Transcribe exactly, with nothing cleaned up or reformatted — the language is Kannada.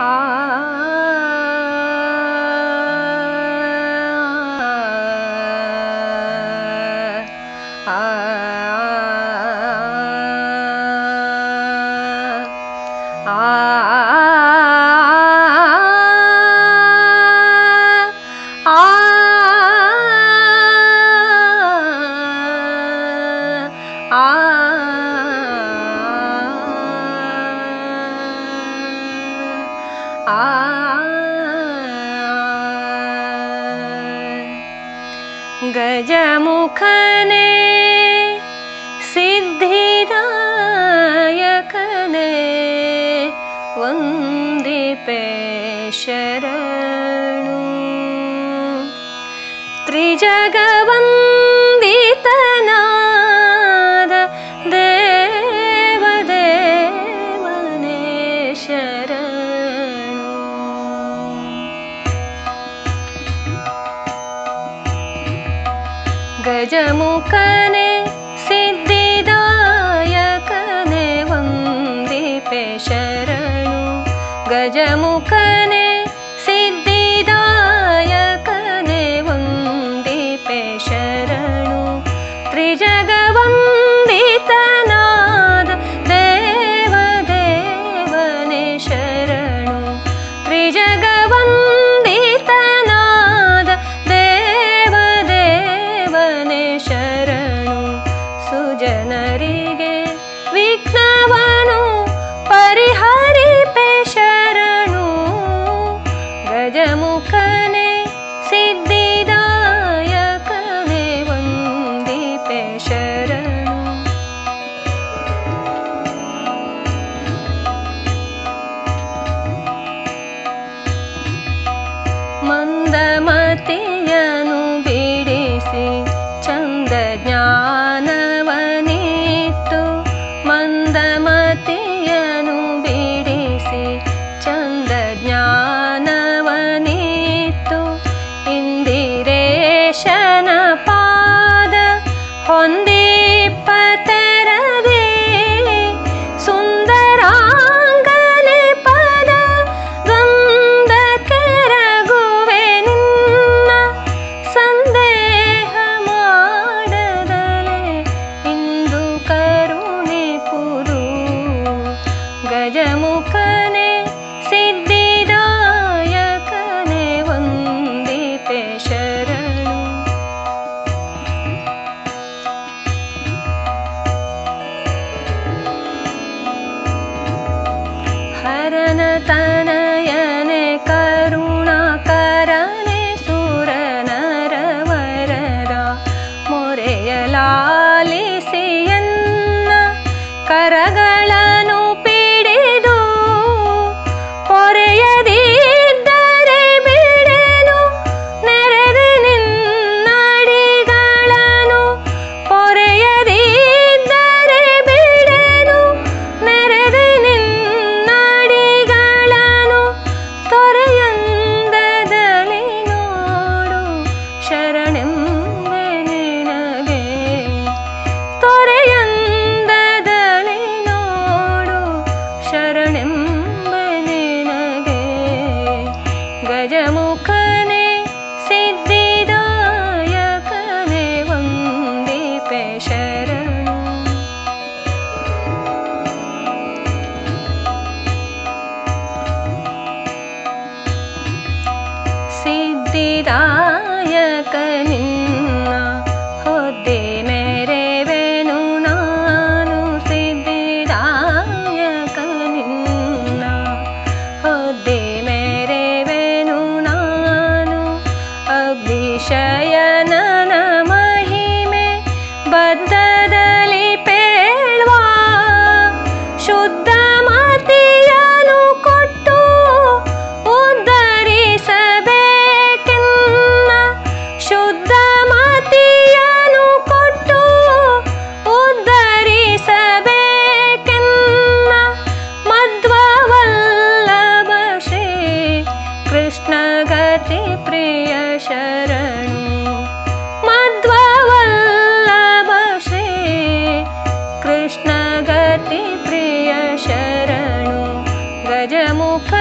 गजमुखने सिद्धिदायकने वंदिपे शरणु त्रिजगवंदितनाद देवदेवने शरणु। गजमुखने सिद्धिदायकने वंदिपे शरणु गजमुखने सिद्धिदायकने वंदिपे शरणु त्रिजगवंदितनाद देवदेवने शरणु त्रिजगवंदितनाद देवदेवने शरणु सुजनरिगे विघ्नवनु परिहरिपे शरणु गजमुखने सिद्धिदायकने वंदिपे शरणु। ಮಂದಮತಿಯನು ಬಿಡಿಸಿ ಚಂದ ಜ್ಞಾನವನಿತ್ತು ಮಂದಮತಿಯನು ಬಿಡಿಸಿ ಚಂದ ಜ್ಞಾನವನಿತ್ತು ಇಂದಿರೇಶನ ಪಾದ ಹೊಂದಿಪ್ಪತೆರದಿ ಸುಂದರಾಂಗನೆ ಪದ ದ್ವಂದ ಕೆರಗುವೆ ನಿನ್ನ ಸಂದೇಹ ಮಾಡದಲೆ ಇಂದು ಕರುಣಿಪುದು ಗಜಮುಖನೆ ಸಿದ್ಧಿದಾಯಕನೆ ವಂದಿಪೆ ಶರಣು। ಹರನ ತನಯನೆ ಕರುಣಾಕರನೆ ಸುರನರವರರ ಮೊರೆಯಲಾಲಿಸಿಯನ್ನ ಕರಗಳನ್ನು ಪಿಡಿದು ಪೊರೆಯದಿದ್ದರೆ ಬಿಡೆನು ನೆರೆದೆ ನಿನ್ನಡಿಗಳನ್ನು ಪೊರೆಯದಿದ್ದರೆ ಬಿಡೆನು ನೆರೆದೆ ನಿನ್ನಡಿಗಳನ್ನು ತೊರೆಯಂದದಲ್ಲಿ ನೋಡು ಶರಣೆಂಬೆ ನಿನಗೆ ತೊರೆಯಂದದಲ್ಲಿ ನೋಡು ಶರಣೆಂಬೆ ನಿನಗೆ ಗಜಮುಖನೆ ಸಿದ್ಧಿದಾಯಕನೆ ವಂದಿಪೆ ಶರಣು। ಸಿದ್ಧಿದಾಯಕ ನಿನ್ನ ಹೊದ್ದೆ ಮೆರೆವೆನು ನಾನು ಸಿದ್ಧಿದಾಯಕ ನಿನ್ನ ಹೊದ್ದೆ ಮೆರೆವೆನು ನಾನು ಅಭಿಷಯನನ ಮಹಿಮೆ ಬದ್ಧದಲ್ಲಿ ಪೇಳ್ವ ಶುದ್ಧ ಮತಿಯನು ಕೊಟ್ಟು ಉದ್ಧರಿಸಬೇಕೆನ್ನ ಶುದ್ಧ ಮತಿಯನು ಕೊಟ್ಟು ಉದ್ಧರಿಸಬೇಕೆನ್ನ ಮಧ್ವವಲ್ಲಭ ಶ್ರೀ ಕೃಷ್ಣ ಗತಿ ಪ್ರಿಯ ಶರಣು ಮಧ್ವವಲ್ಲಭ ಶ್ರೀ ಕೃಷ್ಣ ಗತಿ ಪ್ರಿಯ ಶರಣು ಗಜಮುಖ